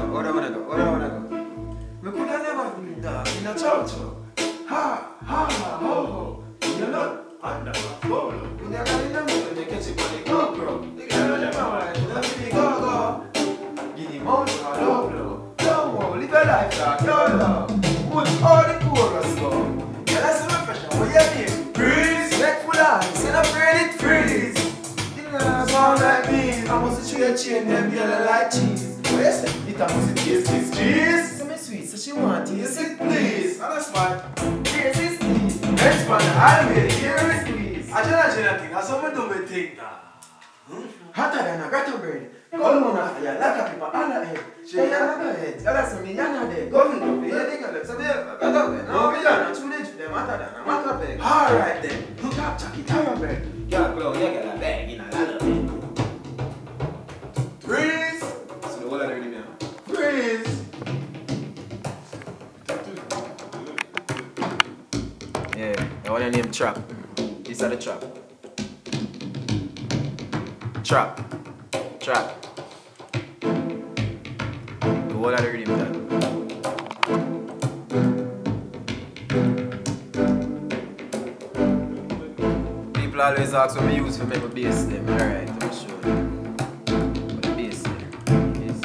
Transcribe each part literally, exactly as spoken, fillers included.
go? Where I wanna go? Where I wanna go? Me coulda never been dog in a chow chow. Ha, ha, ha, ho, ho. You know, under my polo. We never got in the middle, they catch it on the GoPro. They got them alright, they don't really go go. Give the motion a low blow. Don't worry, live your life like YOLO. Put all the chorus go. Yeah, that's the refresher. What you mean? Breeze, respectful eyes, and I'm afraid it freeze. You know, sound like me. I must chew your chain, them yellow like cheese. What you say? It a must taste this cheese. So me sweet, so she want to taste it, please. And that's why. Taste this, please. Next man, I'll be here with please. I just know thing, I saw me do my thing. Hotter than a grotto bird. Call one of fire, like a people on the head. She ain't on the head. That's me, you're not there. Go for it, you're the girl. So they got up there. No, we don't know. Two days, they're hotter than a matter bag. Alright then. Look up, Chucky, Tara bird. Girl, bro, you got a bag in a ladder. Freeze! So the whole of the rhythm now. Freeze! Yeah, I want to name Trap. This is the Trap. Trap. Trap. The whole of the rhythm that. People always ask what I use for make a bass them. Alright, I'm sure. What the bass them is.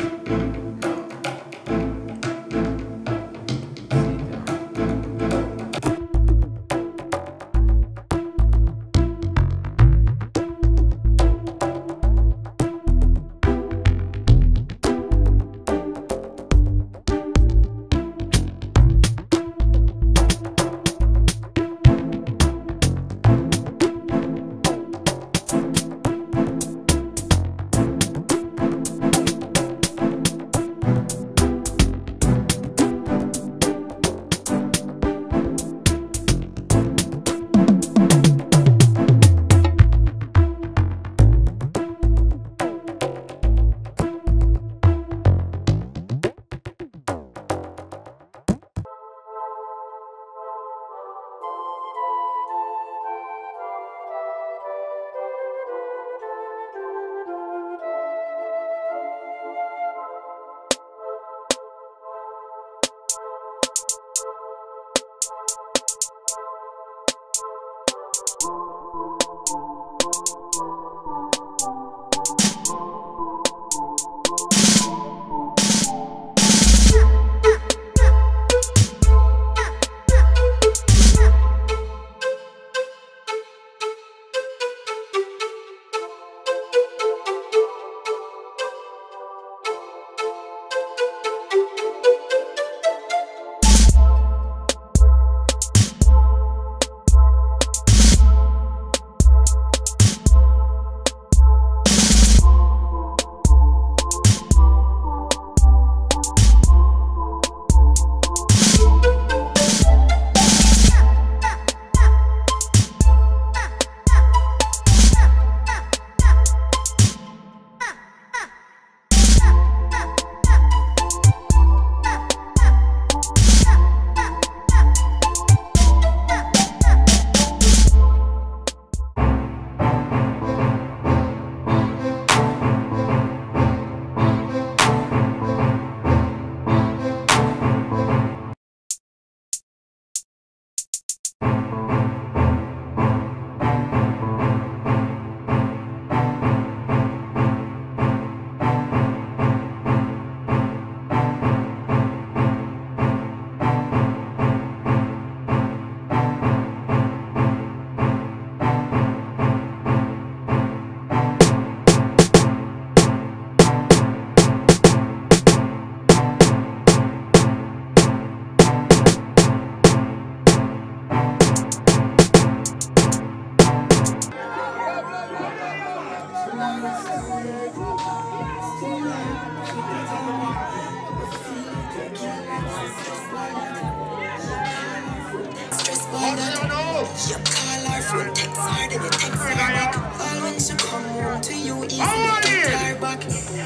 You call her from text her, then you text her back. All when she come home to you, easy to get her back.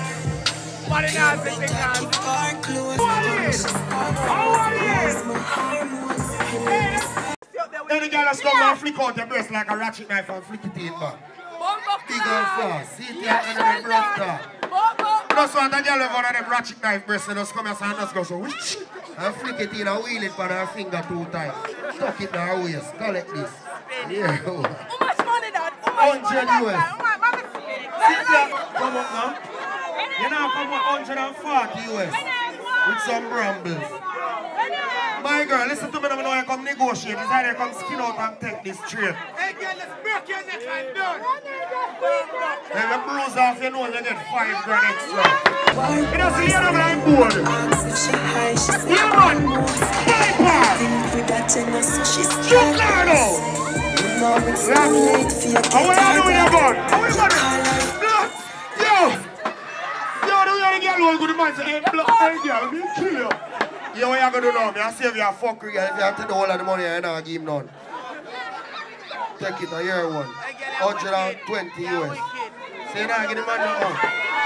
What is that? Keep her close. How are you? Any girl that's come and flick out your breast like a ratchet knife and flick it in back. Big and fast. See it here and then broke down. just want a girl with one of them ratchet knife breasts and just come here and just go so which? And flick it in and wheel it on her finger two times. Tuck it in her waist. Collect this. Yeah. How much money that? How much money one hundred U S. Sit down. Come up now. You know, come up one hundred forty U S. With some brambles. My girl, listen to me now, when you come negotiate. It's either come skin out and take this straight. Hey, girl, let's break your neck and done. Then you bruise off your nose, you get five grand extra. You don't see you're like bored. Yeah, man. Viper. Shoot now, now. How are you doing, your gun? How are you doing? Yo. Yo, do you have a girl who good man say, hey, block, hey, girl, me kill you. Yo, what you gonna do now? Me I save you a fuckery, girl. If you have to do all of the money, I don't give him none. Take it, a year one. one hundred twenty U S. So you not give the man no.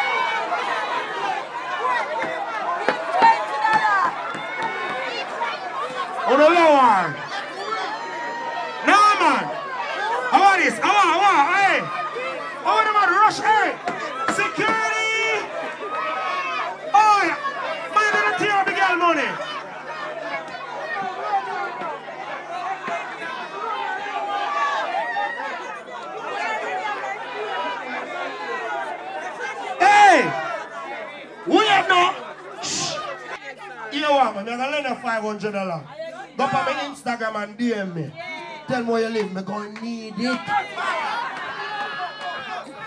Oh, no, no one. No, man. How about this? How about, how about, hey. How about the man rush, hey. Security. Oh, yeah. Man, don't tear up the girl money. Hey! We have no. Shh. You know what, man? I'm going to lend you five hundred dollars. Go on my Instagram and D M me. Tell me where you live. I'm going to need it.